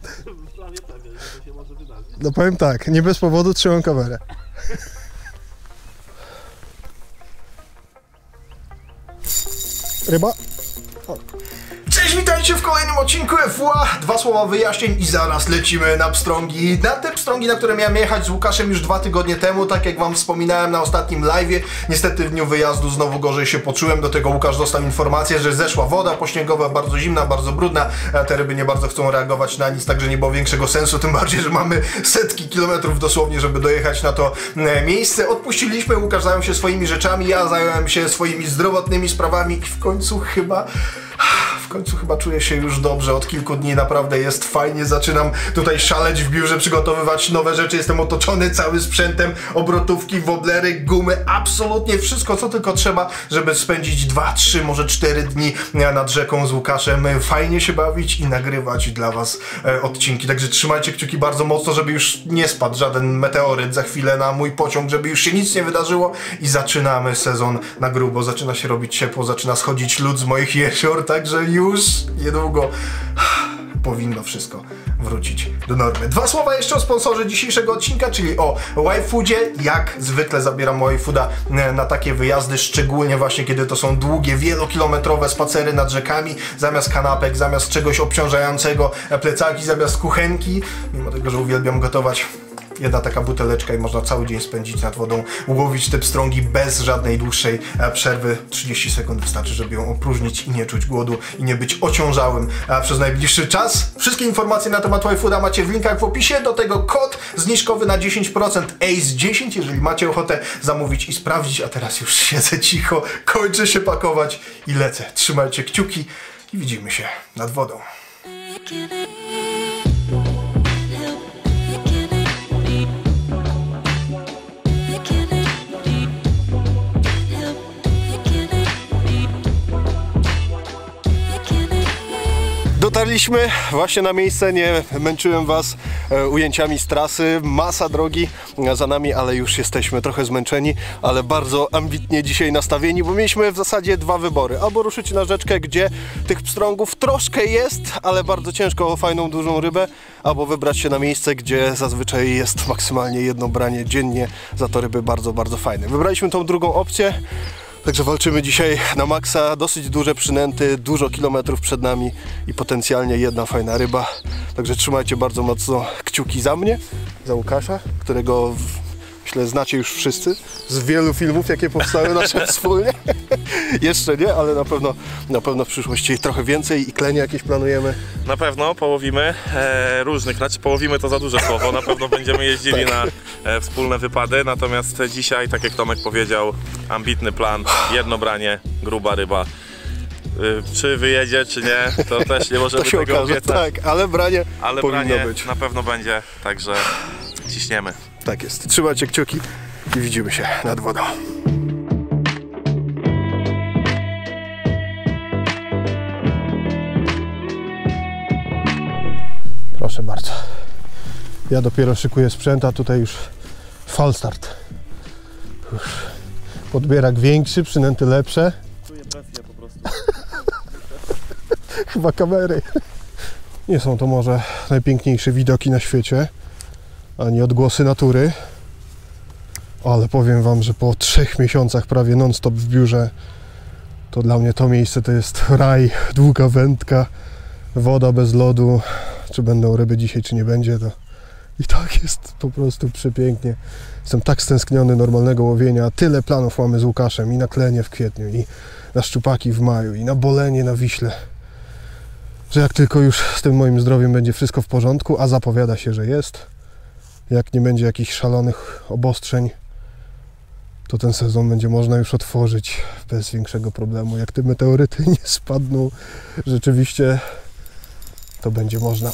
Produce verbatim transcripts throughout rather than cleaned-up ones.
Prawie pewien, że to się może wydarzyć. No powiem tak, nie bez powodu trzymam kamerę. Ryba? O. Cześć, witajcie w kolejnym odcinku F W A. Dwa słowa wyjaśnień i zaraz lecimy na pstrągi. Na te pstrągi, na które miałem jechać z Łukaszem już dwa tygodnie temu, tak jak wam wspominałem na ostatnim live'ie. Niestety w dniu wyjazdu znowu gorzej się poczułem, do tego Łukasz dostał informację, że zeszła woda pośniegowa, bardzo zimna, bardzo brudna. A te ryby nie bardzo chcą reagować na nic, także nie było większego sensu, tym bardziej, że mamy setki kilometrów dosłownie, żeby dojechać na to miejsce. Odpuściliśmy, Łukasz zajął się swoimi rzeczami, ja zająłem się swoimi zdrowotnymi sprawami i w końcu chyba... W końcu chyba czuję się już dobrze, od kilku dni naprawdę jest fajnie, zaczynam tutaj szaleć w biurze, przygotowywać nowe rzeczy, jestem otoczony cały sprzętem, obrotówki, woblery, gumy, absolutnie wszystko, co tylko trzeba, żeby spędzić dwa, trzy, może cztery dni nad rzeką z Łukaszem, fajnie się bawić i nagrywać dla was e, odcinki, także trzymajcie kciuki bardzo mocno, żeby już nie spadł żaden meteoryt za chwilę na mój pociąg, żeby już się nic nie wydarzyło i zaczynamy sezon na grubo, zaczyna się robić ciepło, zaczyna schodzić lód z moich jezior, także już niedługo powinno wszystko wrócić do normy. Dwa słowa jeszcze o sponsorze dzisiejszego odcinka, czyli o Y-Foodzie. Jak zwykle zabieram Y-Fooda na takie wyjazdy, szczególnie właśnie kiedy to są długie, wielokilometrowe spacery nad rzekami, zamiast kanapek, zamiast czegoś obciążającego, plecaki, zamiast kuchenki. Mimo tego, że uwielbiam gotować, jedna taka buteleczka i można cały dzień spędzić nad wodą, łowić te pstrągi bez żadnej dłuższej przerwy. trzydzieści sekund wystarczy, żeby ją opróżnić i nie czuć głodu i nie być ociążałym przez najbliższy czas. Wszystkie informacje na temat Y-Fooda macie w linkach w opisie, do tego kod zniżkowy na dziesięć procent A C E dziesięć, jeżeli macie ochotę zamówić i sprawdzić, a teraz już siedzę cicho, kończę się pakować i lecę. Trzymajcie kciuki i widzimy się nad wodą. Dotarliśmy właśnie na miejsce, nie męczyłem was e, ujęciami z trasy, masa drogi za nami, ale już jesteśmy trochę zmęczeni, ale bardzo ambitnie dzisiaj nastawieni, bo mieliśmy w zasadzie dwa wybory. Albo ruszyć na rzeczkę, gdzie tych pstrągów troszkę jest, ale bardzo ciężko o fajną, dużą rybę, albo wybrać się na miejsce, gdzie zazwyczaj jest maksymalnie jedno branie dziennie, za to ryby bardzo, bardzo fajne. Wybraliśmy tą drugą opcję. Także walczymy dzisiaj na maksa, dosyć duże przynęty, dużo kilometrów przed nami i potencjalnie jedna fajna ryba. Także trzymajcie bardzo mocno kciuki za mnie, za Łukasza, którego myślę znacie już wszyscy z wielu filmów, jakie powstały nasze wspólnie. Jeszcze nie, ale na pewno, na pewno w przyszłości trochę więcej i klenie jakieś planujemy. Na pewno połowimy e, różnych, znaczy połowimy to za duże słowo, na pewno będziemy jeździli tak. na e, wspólne wypady, natomiast dzisiaj, tak jak Tomek powiedział, ambitny plan, jedno branie, gruba ryba. Y, czy wyjedzie, czy nie, to też nie możemy to się tego okaże, obiecać. tak, ale branie ale powinno branie być. Na pewno będzie, także ciśniemy. Tak jest, trzymajcie kciuki i widzimy się nad wodą. Proszę bardzo. Ja dopiero szykuję sprzęt, a tutaj już falstart. Już podbierak większy, przynęty lepsze. Czuję presję po prostu. Chyba kamery. Nie są to może najpiękniejsze widoki na świecie, ani odgłosy natury. Ale powiem wam, że po trzech miesiącach prawie non-stop w biurze, to dla mnie to miejsce to jest raj, długa wędka, woda bez lodu. Czy będą ryby dzisiaj, czy nie będzie, to i tak jest po prostu przepięknie. Jestem tak stęskniony normalnego łowienia. Tyle planów mamy z Łukaszem i na klenie w kwietniu, i na szczupaki w maju, i na bolenie na Wiśle, że jak tylko już z tym moim zdrowiem będzie wszystko w porządku, a zapowiada się, że jest, jak nie będzie jakichś szalonych obostrzeń, to ten sezon będzie można już otworzyć bez większego problemu. Jak te meteoryty nie spadną rzeczywiście, to będzie można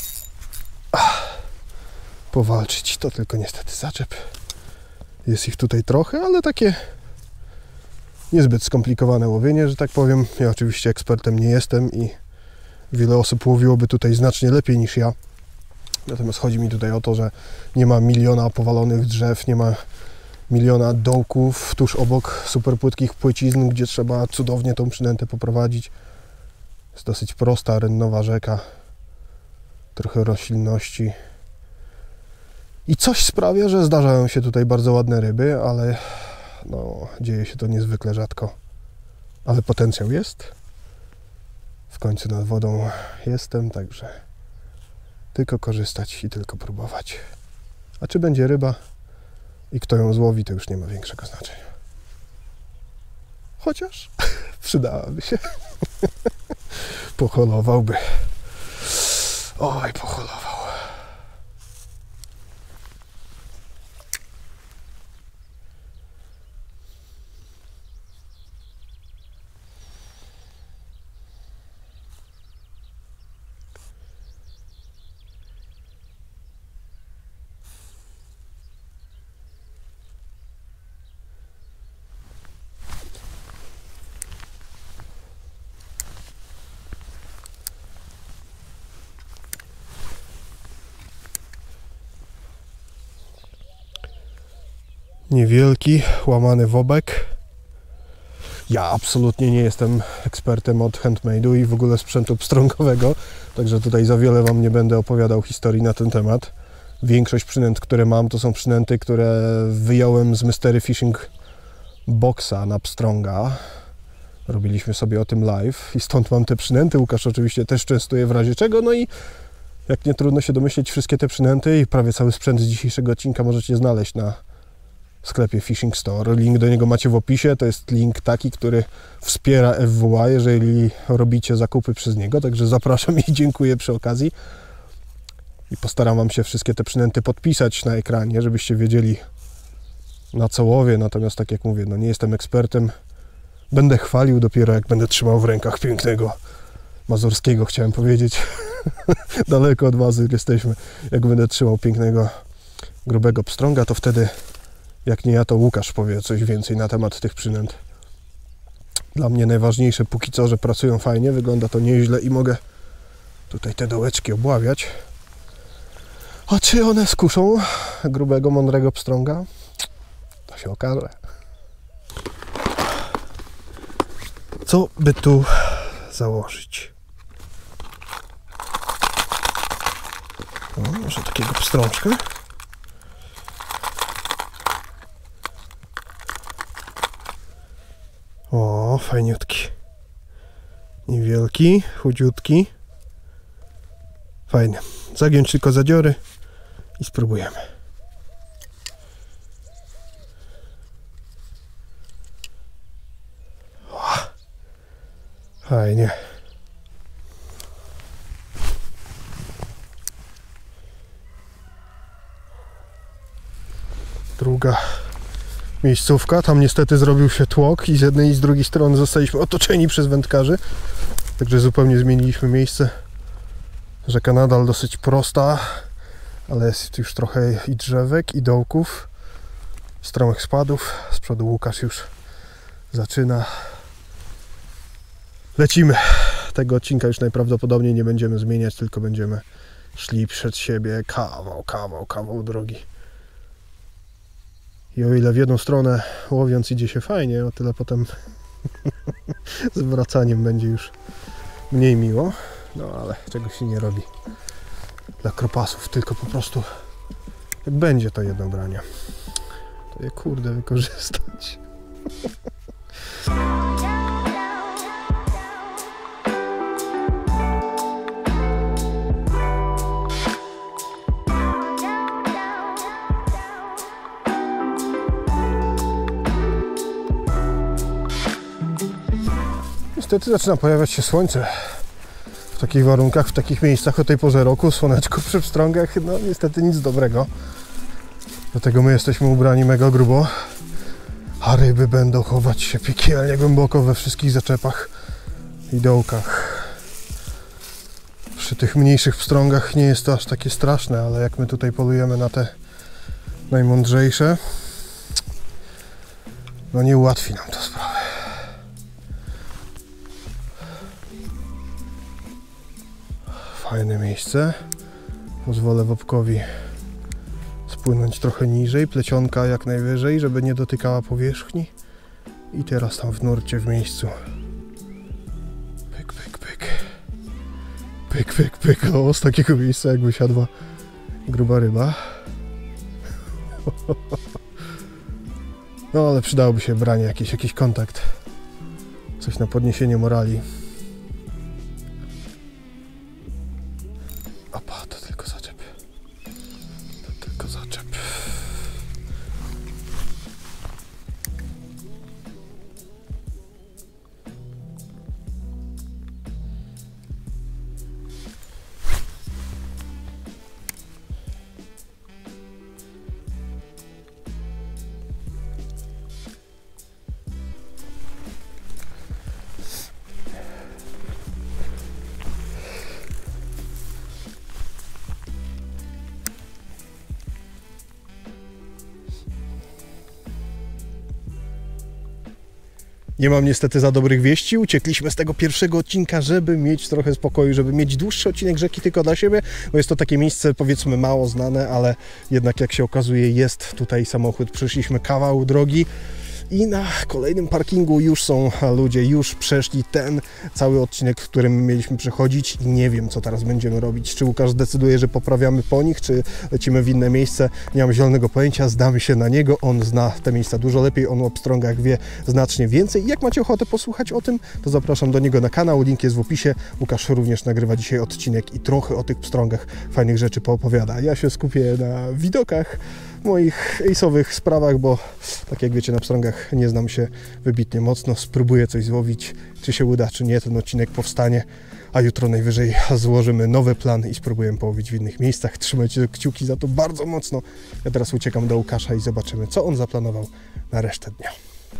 powalczyć. To tylko niestety zaczep. Jest ich tutaj trochę, ale takie niezbyt skomplikowane łowienie, że tak powiem. Ja oczywiście ekspertem nie jestem i wiele osób łowiłoby tutaj znacznie lepiej niż ja. Natomiast chodzi mi tutaj o to, że nie ma miliona powalonych drzew, nie ma miliona dołków tuż obok super płytkich płycizn, gdzie trzeba cudownie tą przynętę poprowadzić. Jest dosyć prosta, rynnowa rzeka. trochę roślinności. I coś sprawia, że zdarzają się tutaj bardzo ładne ryby, ale no, dzieje się to niezwykle rzadko. Ale potencjał jest. W końcu nad wodą jestem, także tylko korzystać i tylko próbować. A czy będzie ryba i kto ją złowi, to już nie ma większego znaczenia. Chociaż przydałaby się. Pocholowałby. Oj, pocholował. Niewielki, łamany wobek. Ja absolutnie nie jestem ekspertem od handmade'u i w ogóle sprzętu pstrągowego, także tutaj za wiele Wam nie będę opowiadał historii na ten temat. Większość przynęt, które mam, to są przynęty, które wyjąłem z Mystery Fishing Boxa na pstrąga. Robiliśmy sobie o tym live i stąd mam te przynęty. Łukasz oczywiście też częstuje w razie czego, no i jak nie trudno się domyślić, wszystkie te przynęty i prawie cały sprzęt z dzisiejszego odcinka możecie znaleźć na sklepie Fishing Store. Link do niego macie w opisie. To jest link taki, który wspiera F W A, jeżeli robicie zakupy przez niego. Także zapraszam i dziękuję przy okazji. I postaram Wam się wszystkie te przynęty podpisać na ekranie, żebyście wiedzieli, na co łowię. Natomiast tak jak mówię, no nie jestem ekspertem. Będę chwalił dopiero, jak będę trzymał w rękach pięknego mazurskiego, chciałem powiedzieć. Daleko od Mazur jesteśmy. Jak będę trzymał pięknego, grubego pstrąga, to wtedy, jak nie ja, to Łukasz powie coś więcej na temat tych przynęt. Dla mnie najważniejsze póki co, że pracują fajnie, wygląda to nieźle i mogę tutaj te dołeczki obławiać. A czy one skuszą grubego, mądrego pstrąga? To się okaże. Co by tu założyć? O, może takiego pstrączka? O, fajniutki. Niewielki, chudziutki. Fajny. Zagiąć tylko zadziory i spróbujemy. O, fajnie. Druga miejscówka. Tam niestety zrobił się tłok i z jednej i z drugiej strony zostaliśmy otoczeni przez wędkarzy. Także zupełnie zmieniliśmy miejsce. Rzeka nadal dosyć prosta, ale jest już trochę i drzewek, i dołków, stromych spadów. Z przodu Łukasz już zaczyna. Lecimy. Tego odcinka już najprawdopodobniej nie będziemy zmieniać, tylko będziemy szli przed siebie kawał, kawał, kawał drogi. I o ile w jedną stronę łowiąc idzie się fajnie, o tyle potem z wracaniem będzie już mniej miło. No ale czego się nie robi dla kropasów, tylko po prostu jak będzie to jedno branie, to je kurde wykorzystać. Niestety zaczyna pojawiać się słońce. W takich warunkach, w takich miejscach o tej porze roku, słoneczko przy pstrągach, no niestety nic dobrego. Dlatego my jesteśmy ubrani mega grubo, a ryby będą chować się piekielnie głęboko we wszystkich zaczepach i dołkach. Przy tych mniejszych pstrągach nie jest to aż takie straszne, ale jak my tutaj polujemy na te najmądrzejsze, no nie ułatwi nam to sprawy. Fajne miejsce. Pozwolę wobkowi spłynąć trochę niżej, plecionka jak najwyżej, żeby nie dotykała powierzchni. I teraz tam w nurcie w miejscu. Pyk, pyk, pyk. pyk, pyk, pyk. O, z takiego miejsca jakby siadła gruba ryba. No ale przydałoby się branie, jakiś, jakiś kontakt. Coś na podniesienie morali. Opa, to tylko zaczep. To tylko zaczep. Nie mam niestety za dobrych wieści. Uciekliśmy z tego pierwszego odcinka, żeby mieć trochę spokoju, żeby mieć dłuższy odcinek rzeki tylko dla siebie, bo jest to takie miejsce, powiedzmy, mało znane, ale jednak, jak się okazuje, jest tutaj samochód. Przeszliśmy kawał drogi i na kolejnym parkingu już są ludzie, już przeszli ten cały odcinek, w którym mieliśmy przechodzić i nie wiem, co teraz będziemy robić. Czy Łukasz zdecyduje, że poprawiamy po nich, czy lecimy w inne miejsce? Nie mam zielonego pojęcia, zdamy się na niego, on zna te miejsca dużo lepiej, on o pstrągach wie znacznie więcej. Jak macie ochotę posłuchać o tym, to zapraszam do niego na kanał, link jest w opisie. Łukasz również nagrywa dzisiaj odcinek i trochę o tych pstrągach fajnych rzeczy poopowiada. Ja się skupię na widokach, moich ejsowych sprawach, bo tak jak wiecie, na pstrągach nie znam się wybitnie mocno. Spróbuję coś złowić, czy się uda, czy nie, ten odcinek powstanie, a jutro najwyżej złożymy nowy plan i spróbujemy połowić w innych miejscach. Trzymajcie kciuki za to bardzo mocno. Ja teraz uciekam do Łukasza i zobaczymy, co on zaplanował na resztę dnia.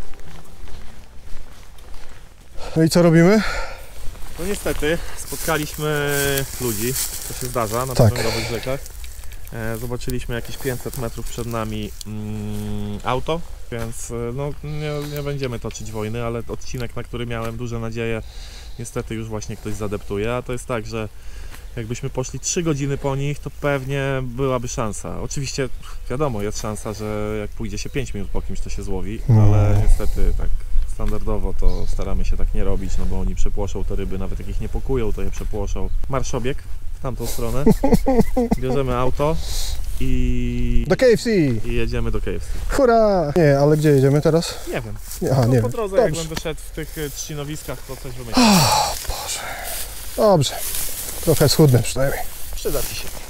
No i co robimy? No niestety, spotkaliśmy ludzi, to się zdarza na Tak. pstrągowych rzekach. E, Zobaczyliśmy jakieś pięćset metrów przed nami mm, auto, więc e, no, nie, nie będziemy toczyć wojny, ale odcinek, na który miałem duże nadzieje, niestety już właśnie ktoś zadeptuje, a to jest tak, że jakbyśmy poszli trzy godziny po nich, to pewnie byłaby szansa. Oczywiście wiadomo, jest szansa, że jak pójdzie się pięć minut po kimś, to się złowi, ale niestety tak standardowo to staramy się tak nie robić, no bo oni przepłoszą te ryby, nawet jak ich nie pokują, to je przepłoszą. Marszobieg w tamtą stronę, bierzemy auto i... Do K F C! i jedziemy do K F C. Hurra! Nie, ale gdzie jedziemy teraz? Nie wiem, Nie, aha, no, nie po wiem. drodze Dobrze. jak będę szedł w tych y, trzcinowiskach, to coś wymyślę. O Boże. Dobrze. Trochę schudnę przynajmniej. Przyda Ci się.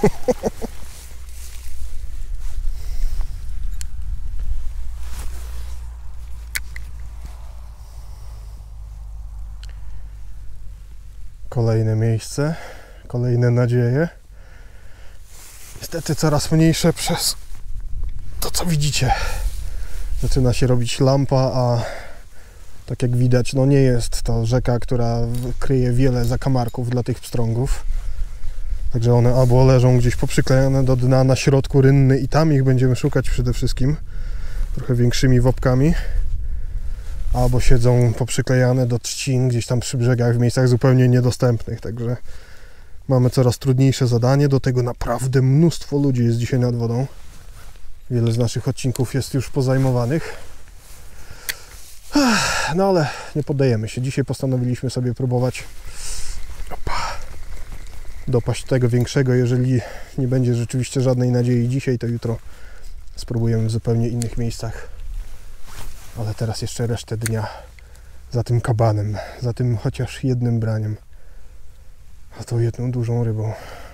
Kolejne miejsce, kolejne nadzieje. Niestety coraz mniejsze przez to, co widzicie. Zaczyna się robić lampa, a tak jak widać, no nie jest to rzeka, która kryje wiele zakamarków dla tych pstrągów. Także one albo leżą gdzieś poprzyklejone do dna na środku rynny i tam ich będziemy szukać przede wszystkim trochę większymi wopkami, albo siedzą poprzyklejane do trzcin gdzieś tam przy brzegach w miejscach zupełnie niedostępnych. Także mamy coraz trudniejsze zadanie. Do tego naprawdę mnóstwo ludzi jest dzisiaj nad wodą. Wiele z naszych odcinków jest już pozajmowanych. No ale nie poddajemy się. Dzisiaj postanowiliśmy sobie próbować opa, dopaść tego większego. Jeżeli nie będzie rzeczywiście żadnej nadziei dzisiaj, to jutro spróbujemy w zupełnie innych miejscach. Ale teraz jeszcze resztę dnia za tym kabanem, za tym chociaż jednym braniem, a tą jedną dużą rybą.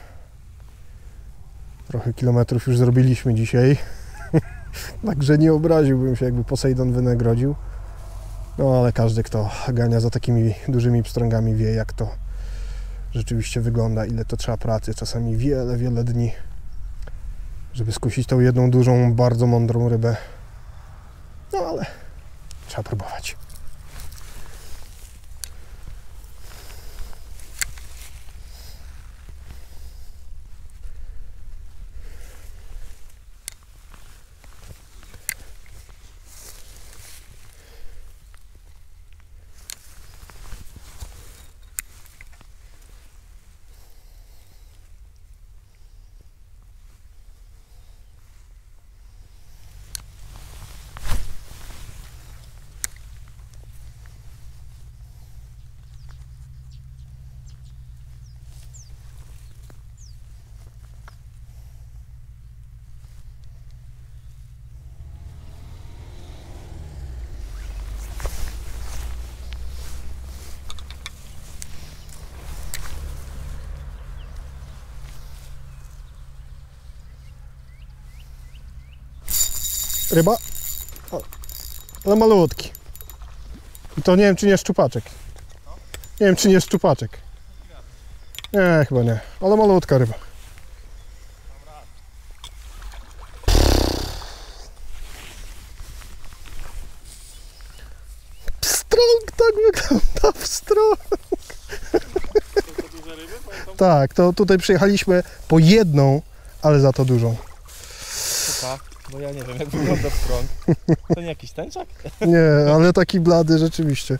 Trochę kilometrów już zrobiliśmy dzisiaj, także nie obraziłbym się, jakby Posejdon wynagrodził. No ale każdy, kto gania za takimi dużymi pstrągami, wie, jak to rzeczywiście wygląda, ile to trzeba pracy, czasami wiele, wiele dni, żeby skusić tą jedną dużą, bardzo mądrą rybę. No ale trzeba próbować. Ryba. Ale malutki. I to nie wiem, czy nie szczupaczek. Nie wiem, czy nie szczupaczek. Nie, chyba nie. Ale malutka ryba. Pstrąg, tak wygląda pstrąg. Tak, to tutaj przyjechaliśmy po jedną, ale za to dużą. Tak, bo ja nie wiem, jak wygląda pstrąg. To nie jakiś tęczak? Nie, ale taki blady rzeczywiście.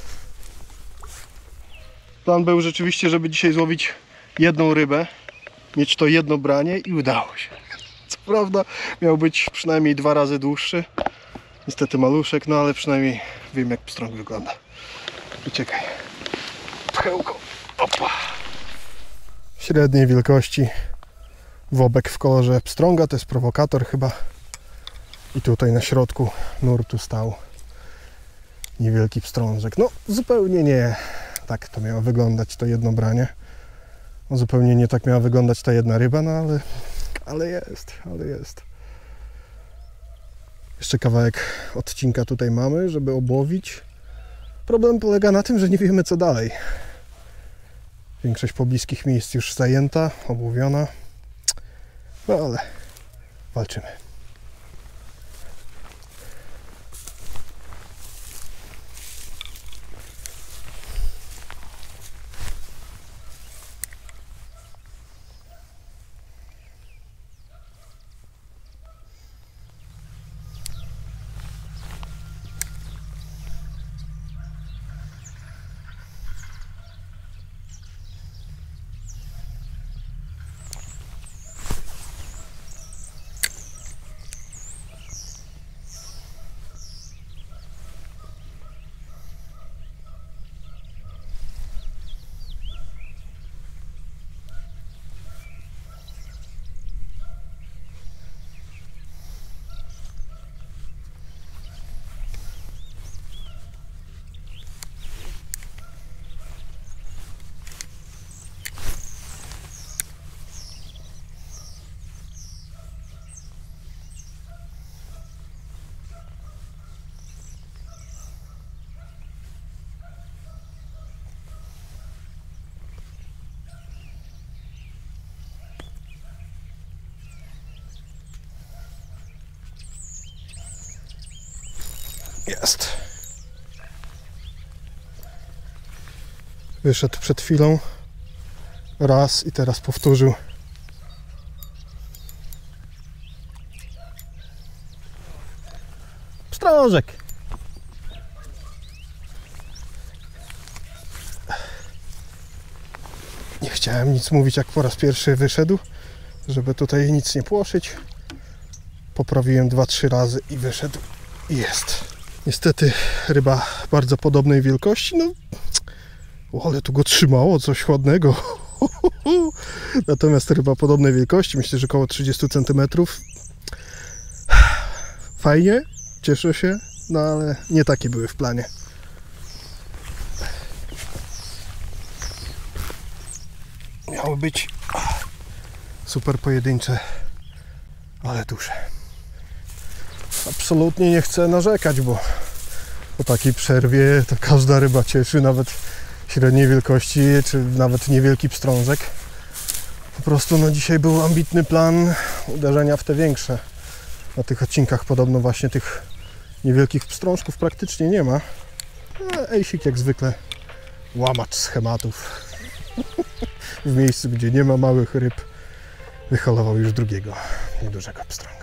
Plan był rzeczywiście, żeby dzisiaj złowić jedną rybę, mieć to jedno branie i udało się. Co prawda miał być przynajmniej dwa razy dłuższy. Niestety maluszek, no ale przynajmniej wiem, jak pstrąg wygląda. I czekaj. Pchełko. Opa. Średniej wielkości wobek w kolorze pstrąga, to jest prowokator chyba. I tutaj na środku nurtu stał niewielki pstrążek. No zupełnie nie tak to miało wyglądać to jedno branie. No, zupełnie nie tak miała wyglądać ta jedna ryba, no ale, ale jest, ale jest. Jeszcze kawałek odcinka tutaj mamy, żeby obłowić. Problem polega na tym, że nie wiemy co dalej. Większość pobliskich miejsc już zajęta, obłowiona. No ale walczymy. Jest. Wyszedł przed chwilą raz i teraz powtórzył. Pstrążek. Nie chciałem nic mówić, jak po raz pierwszy wyszedł, żeby tutaj nic nie płoszyć. Poprawiłem dwa trzy razy i wyszedł. I jest. Niestety ryba bardzo podobnej wielkości. No, o, ale tu go trzymało, coś ładnego. Natomiast ryba podobnej wielkości, myślę, że około trzydzieści centymetrów. Fajnie, cieszę się, no ale nie takie były w planie. Miało być super pojedyncze, ale duże. Absolutnie nie chcę narzekać, bo po takiej przerwie to każda ryba cieszy, nawet średniej wielkości, czy nawet niewielki pstrążek. Po prostu no dzisiaj był ambitny plan uderzenia w te większe. Na tych odcinkach podobno właśnie tych niewielkich pstrążków praktycznie nie ma. A Ejsik jak zwykle łamacz schematów. W miejscu, gdzie nie ma małych ryb, wyholował już drugiego niedużego pstrąga.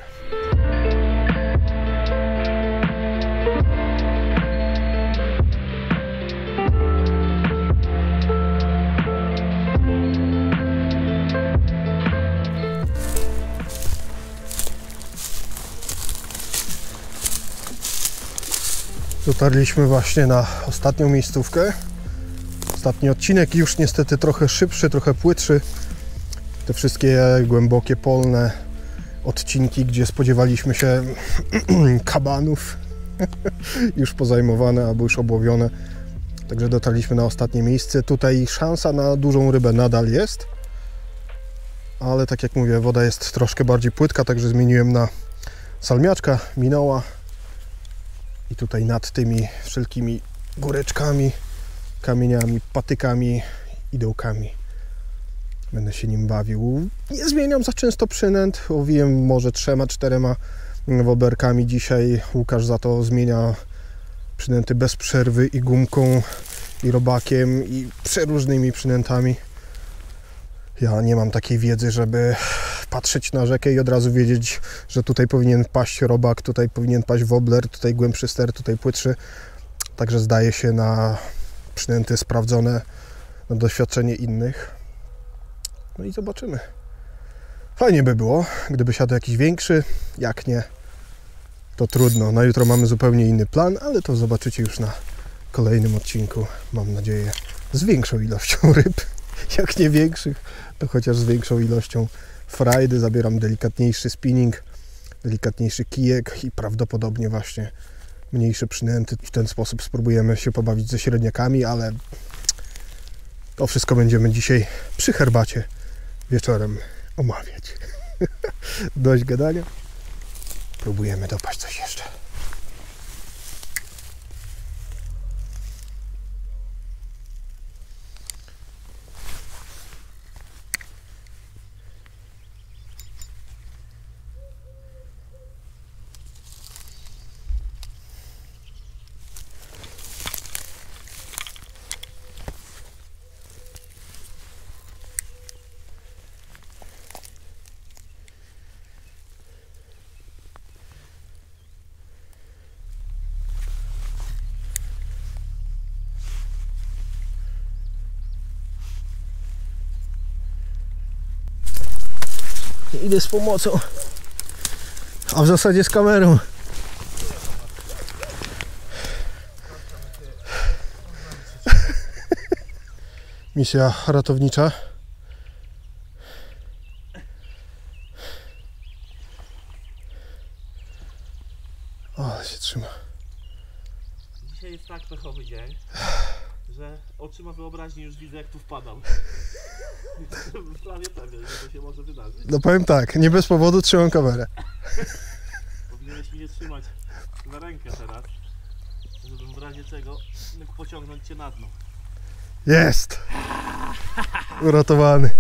Dotarliśmy właśnie na ostatnią miejscówkę. Ostatni odcinek już niestety trochę szybszy, trochę płytszy. Te wszystkie głębokie polne odcinki, gdzie spodziewaliśmy się kabanów, już pozajmowane albo już obłowione. Także dotarliśmy na ostatnie miejsce. Tutaj szansa na dużą rybę nadal jest. Ale tak jak mówię, woda jest troszkę bardziej płytka, także zmieniłem na salmiaczka minęła i tutaj nad tymi wszelkimi góreczkami, kamieniami, patykami i dołkami będę się nim bawił. Nie zmieniam za często przynęt, łowiłem może trzema, czterema woberkami. Dzisiaj Łukasz za to zmienia przynęty bez przerwy i gumką, i robakiem, i przeróżnymi przynętami. Ja nie mam takiej wiedzy, żeby patrzeć na rzekę i od razu wiedzieć, że tutaj powinien paść robak, tutaj powinien paść wobler, tutaj głębszy ster, tutaj płytszy. Także zdaje się na przynęty sprawdzone, na doświadczenie innych. No i zobaczymy. Fajnie by było, gdyby siadł jakiś większy. Jak nie, to trudno. Na jutro mamy zupełnie inny plan, ale to zobaczycie już na kolejnym odcinku. Mam nadzieję, z większą ilością ryb. Jak nie większych, to chociaż z większą ilością frajdy. Zabieram delikatniejszy spinning, delikatniejszy kijek i prawdopodobnie właśnie mniejsze przynęty. W ten sposób spróbujemy się pobawić ze średniakami, ale to wszystko będziemy dzisiaj przy herbacie wieczorem omawiać. Dość gadania. Próbujemy dopaść coś jeszcze. Idę z pomocą, a w zasadzie z kamerą. Misja ratownicza. O, ale się trzyma. Dzisiaj jest tak pechowy dzień, że oczyma wyobraźni już widzę, jak tu wpadam. Jestem prawie pewien, że to się może wydarzyć. No powiem tak, nie bez powodu trzymam kamerę. Powinieneś mnie trzymać za rękę teraz, żebym w razie czego mógł pociągnąć cię na dno. Jest! Uratowany.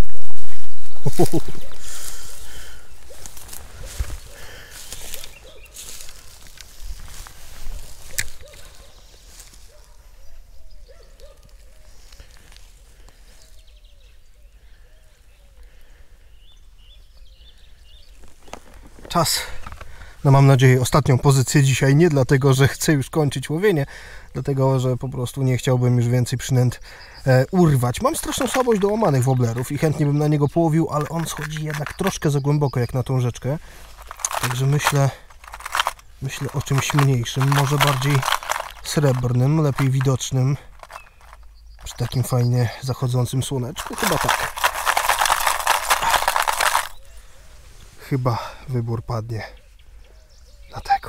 Czas na, mam nadzieję, ostatnią pozycję dzisiaj, nie dlatego, że chcę już kończyć łowienie, dlatego, że po prostu nie chciałbym już więcej przynęt e, urwać. Mam straszną słabość do łamanych woblerów i chętnie bym na niego połowił, ale on schodzi jednak troszkę za głęboko jak na tą rzeczkę. Także myślę, myślę o czymś mniejszym, może bardziej srebrnym, lepiej widocznym, przy takim fajnie zachodzącym słoneczku. Chyba tak. Chyba wybór padnie na tego.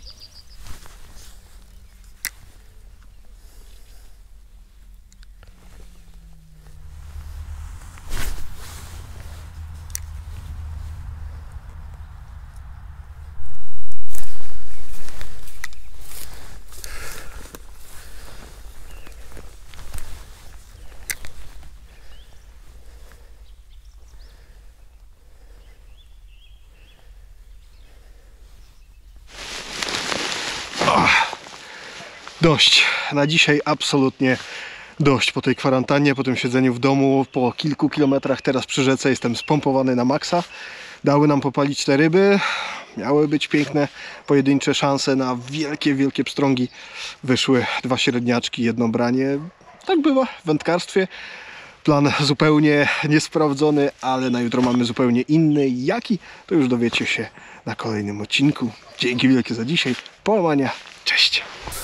Dość. Na dzisiaj absolutnie dość po tej kwarantannie, po tym siedzeniu w domu, po kilku kilometrach teraz przy rzece jestem spompowany na maksa. Dały nam popalić te ryby. Miały być piękne, pojedyncze szanse na wielkie, wielkie pstrągi. Wyszły dwa średniaczki, jedno branie. Tak bywa w wędkarstwie. Plan zupełnie niesprawdzony, ale na jutro mamy zupełnie inny. Jaki? To już dowiecie się na kolejnym odcinku. Dzięki wielkie za dzisiaj. Połamania. Cześć.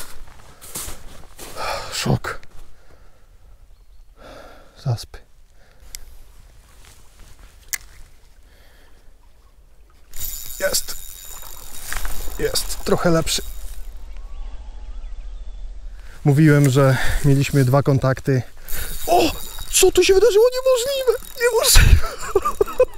Szok. Zaspy. Jest. Jest. Trochę lepszy. Mówiłem, że mieliśmy dwa kontakty. O! Co tu się wydarzyło? Niemożliwe! Niemożliwe!